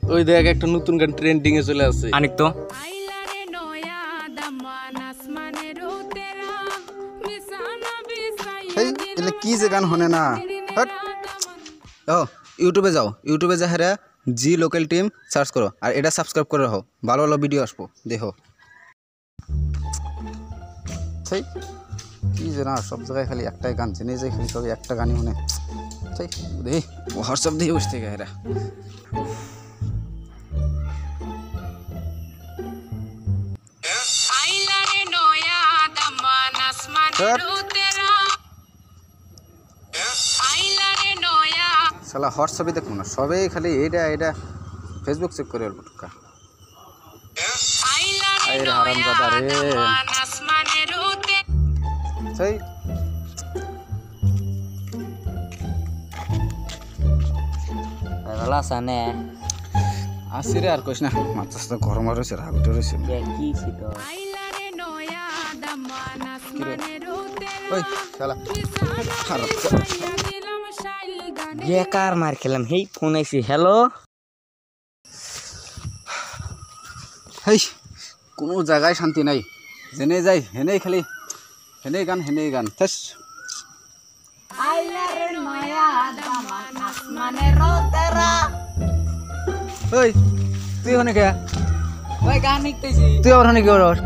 ওই দেখ একটা নতুন গান ট্রেন্ডিং এ চলে আসছে। আনিক তো এই এলে কি যে গান হনে না হট ও ইউটিউবে যাও ইউটিউবে যা হেরা জি লোকাল টিম সার্চ করো আর এটা সাবস্ক্রাইব করে রাখো ভালো ভালো ভিডিও আসবো দেখো সেই কি যে না সব জায়গায় খালি একটাই গান জেনে যাই খালি সবাই একটা গানই মনে সেই দেখি হোয়াটসঅ্যাপ দিয়ে বসে থেকে হেরা শালা হোয়াটসঅ্যাপে দেখবো না সবাই খালি এটা এটা ফেসবুক চেক করে অল্প টুকা হারামজাদা রে সেই ভালো আছে না আসি রে আর কইস না মাথা তো গরম আর হয়েছে রাগ উঠে রয়েছে কি ছিল ওই শালা খারাপ বেকার মার খেলাম হেই ফোন আইছি হ্যালো হেই কোনো জায়গায় শান্তি নাই জেনে যাই হেনেই খালি হেনেই গান থেস ওই তুই ওখানে কে ওই গান লিখতেছি তুই আবার ওখানে কি করস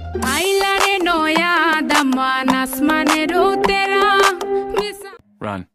আইলা রে নয়া দামান আসমানের তেরা Run.